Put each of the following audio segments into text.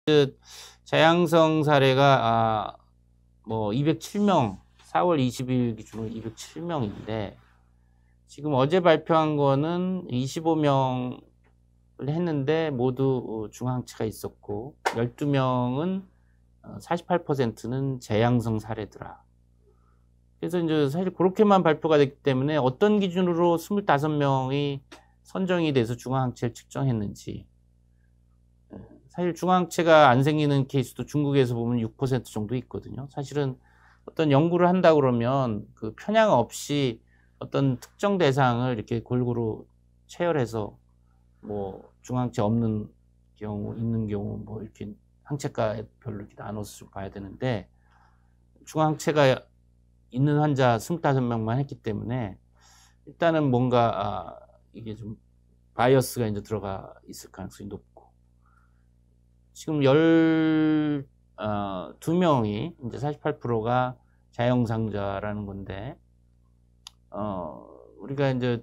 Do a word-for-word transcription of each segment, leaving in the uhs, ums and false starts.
재양성 사례가 아, 뭐 이백칠 명, 사월 이십일 기준으로 이백칠 명인데 지금 어제 발표한 거는 이십오 명을 했는데 모두 중화항체가 있었고 열두 명은 사십팔 퍼센트는 재양성 사례더라. 그래서 이제 사실 그렇게만 발표가 됐기 때문에 어떤 기준으로 이십오 명이 선정이 돼서 중화항체를 측정했는지, 사실 중화항체가 안 생기는 케이스도 중국에서 보면 육 퍼센트 정도 있거든요. 사실은 어떤 연구를 한다 그러면 그 편향 없이 어떤 특정 대상을 이렇게 골고루 체열해서 뭐 중화항체 없는 경우, 있는 경우 뭐 이렇게 항체가별로 이렇게 나눠서 봐야 되는데 중화항체가 있는 환자 이십오 명만 했기 때문에 일단은 뭔가 아, 이게 좀 바이어스가 이제 들어가 있을 가능성이 높고, 지금 열두 명이 이제 사십팔 퍼센트가 자영상자라는 건데, 어, 우리가 이제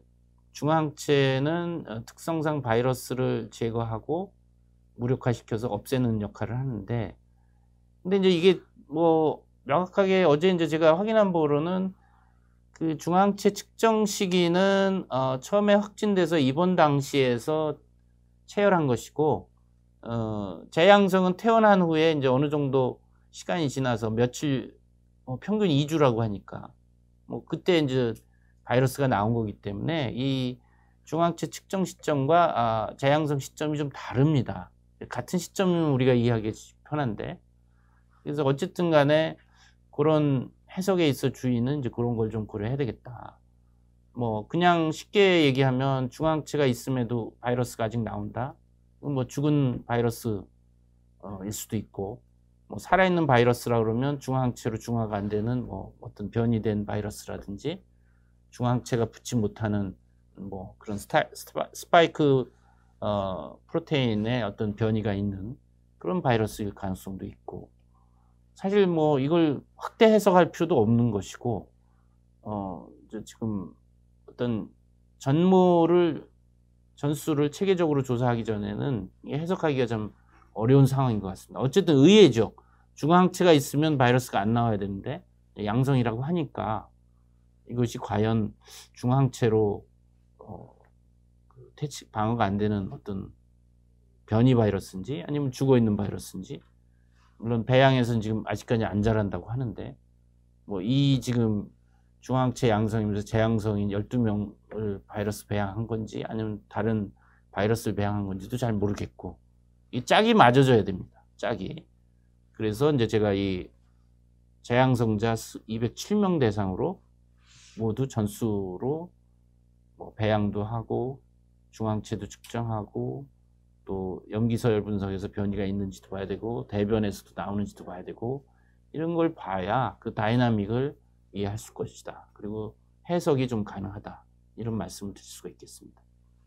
중화항체는 특성상 바이러스를 제거하고 무력화시켜서 없애는 역할을 하는데, 근데 이제 이게 뭐 명확하게 어제 이제 제가 확인한 바로는 그 중화항체 측정 시기는 어, 처음에 확진돼서 입원 당시에서 체열한 것이고, 어, 재양성은 퇴원한 후에 이제 어느 정도 시간이 지나서 며칠, 어, 평균 이 주라고 하니까, 뭐, 그때 이제 바이러스가 나온 거기 때문에 이 중화항체 측정 시점과 아, 재양성 시점이 좀 다릅니다. 같은 시점은 우리가 이해하기 편한데, 그래서 어쨌든 간에 그런 해석에 있어 주의는 이제 그런 걸 좀 고려해야 되겠다. 뭐, 그냥 쉽게 얘기하면 중화항체가 있음에도 바이러스가 아직 나온다? 뭐 죽은 바이러스일 수도 있고, 뭐 살아있는 바이러스라 그러면 중화항체로 중화가 안 되는 뭐 어떤 변이된 바이러스라든지 중화항체가 붙지 못하는 뭐 그런 스타, 스파이크 어, 프로테인의 어떤 변이가 있는 그런 바이러스일 가능성도 있고, 사실 뭐 이걸 확대 해석할 필요도 없는 것이고, 어, 지금 어떤 전모를 전수를 체계적으로 조사하기 전에는 해석하기가 좀 어려운 상황인 것 같습니다. 어쨌든 의외죠. 중화항체가 있으면 바이러스가 안 나와야 되는데 양성이라고 하니까 이것이 과연 중화항체로 어, 퇴치 방어가 안 되는 어떤 변이 바이러스인지 아니면 죽어있는 바이러스인지, 물론 배양에서는 지금 아직까지 안 자란다고 하는데 뭐 이 지금 중화항체 양성이면서 재양성인 열두 명을 바이러스 배양한 건지 아니면 다른 바이러스를 배양한 건지도 잘 모르겠고, 이 짝이 맞아져야 됩니다. 짝이. 그래서 이제 제가 이 재양성자 이백칠 명 대상으로 모두 전수로 뭐 배양도 하고 중화항체도 측정하고 또 염기서열 분석에서 변이가 있는지도 봐야 되고 대변에서도 나오는지도 봐야 되고, 이런 걸 봐야 그 다이나믹을 이해할 수 것이다. 그리고 해석이 좀 가능하다. 이런 말씀을 드릴 수가 있겠습니다.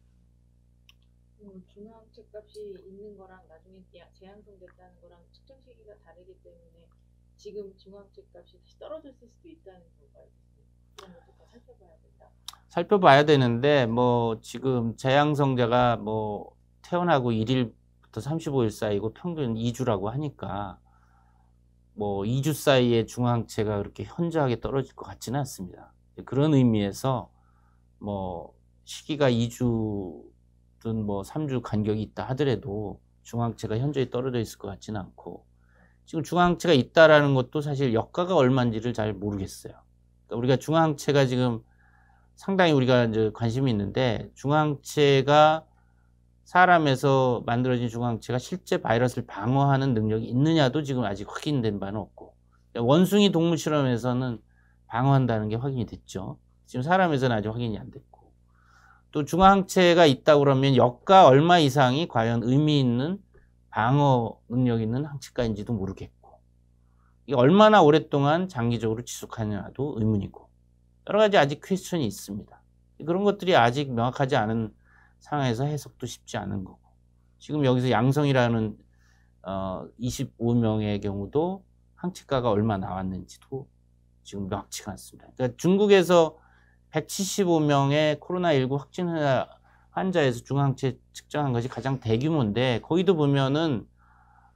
음, 중화항체 값이 있는 거랑 나중에 재양성됐다는 거랑 측정 시기가 다르기 때문에 지금 중화항체 값이 다시 떨어졌을 수도 있다는 건가요? 그런 것도 다 살펴봐야 된다. 살펴봐야 되는데 뭐 지금 재양성자가 뭐 태어나고 일 일부터 삼십오 일 사이고 평균 이 주라고 하니까 뭐 이 주 사이에 중화항체가 그렇게 현저하게 떨어질 것 같지는 않습니다. 그런 의미에서 뭐 시기가 이 주든 뭐 삼 주 간격이 있다 하더라도 중화항체가 현저히 떨어져 있을 것 같지는 않고, 지금 중화항체가 있다라는 것도 사실 역가가 얼마인지를 잘 모르겠어요. 그러니까 우리가 중화항체가 지금 상당히 우리가 이제 관심이 있는데, 중화항체가 사람에서 만들어진 중화항체가 실제 바이러스를 방어하는 능력이 있느냐도 지금 아직 확인된 바는 없고, 원숭이 동물 실험에서는 방어한다는 게 확인이 됐죠. 지금 사람에서는 아직 확인이 안 됐고, 또 중화항체가 있다고 그러면 역가 얼마 이상이 과연 의미 있는 방어 능력 있는 항체가인지도 모르겠고, 이게 얼마나 오랫동안 장기적으로 지속하느냐도 의문이고, 여러 가지 아직 퀘스천이 있습니다. 그런 것들이 아직 명확하지 않은 상황에서 해석도 쉽지 않은 거고, 지금 여기서 양성이라는 어, 이십오 명의 경우도 항체가가 얼마 나왔는지도 지금 명확치가 않습니다. 그러니까 중국에서 백칠십오 명의 코로나십구 확진 환자에서 중화항체 측정한 것이 가장 대규모인데, 거기도 보면은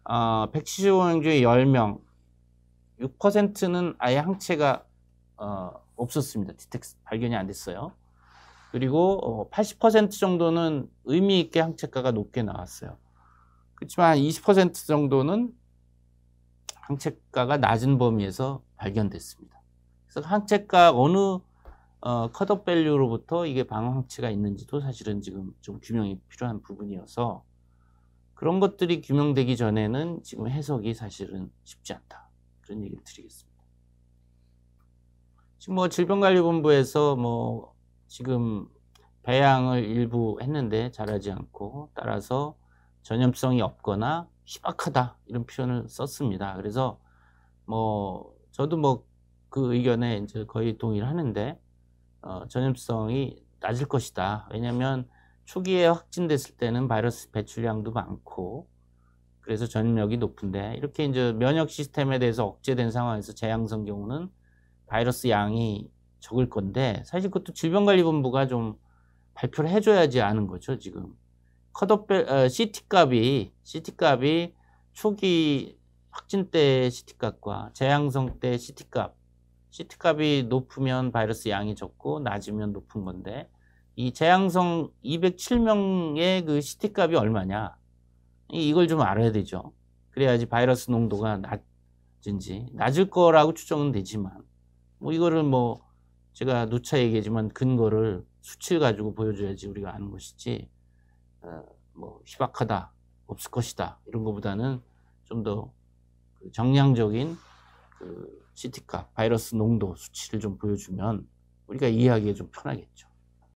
어, 백칠십오 명 중에 열 명, 육 퍼센트는 아예 항체가 어, 없었습니다. 디텍스 발견이 안 됐어요. 그리고 어, 팔십 퍼센트 정도는 의미 있게 항체가가 높게 나왔어요. 그렇지만 이십 퍼센트 정도는 항체가가 낮은 범위에서 발견됐습니다. 그래서 항체가 어느 어, 컷오프 밸류로부터 이게 방황체가 있는지도 사실은 지금 좀 규명이 필요한 부분이어서 그런 것들이 규명되기 전에는 지금 해석이 사실은 쉽지 않다. 그런 얘기를 드리겠습니다. 지금 뭐 질병관리본부에서 뭐 지금 배양을 일부 했는데 잘하지 않고 따라서 전염성이 없거나 희박하다 이런 표현을 썼습니다. 그래서 뭐 저도 뭐 그 의견에 이제 거의 동의를 하는데 어, 전염성이 낮을 것이다. 왜냐하면 초기에 확진됐을 때는 바이러스 배출량도 많고 그래서 전염력이 높은데 이렇게 이제 면역 시스템에 대해서 억제된 상황에서 재양성 경우는 바이러스 양이 적을 건데 사실 그것도 질병관리본부가 좀 발표를 해줘야지 아는 거죠. 지금 컷오프 어, 씨티 값이 씨티 값이 초기 확진 때 씨티 값과 재양성 때 씨티 값 씨티 값이 높으면 바이러스 양이 적고 낮으면 높은 건데 이 재양성 이백칠 명의 그 씨티 값이 얼마냐 이걸 좀 알아야 되죠. 그래야지 바이러스 농도가 낮은지 낮을 거라고 추정은 되지만 뭐 이거를 뭐 제가 누차 얘기하지만 근거를 수치를 가지고 보여줘야지 우리가 아는 것이지 어, 뭐 희박하다 없을 것이다 이런 것보다는 좀 더 정량적인 그 씨티 값 바이러스 농도 수치를 좀 보여주면 우리가 이해하기에 좀 편하겠죠.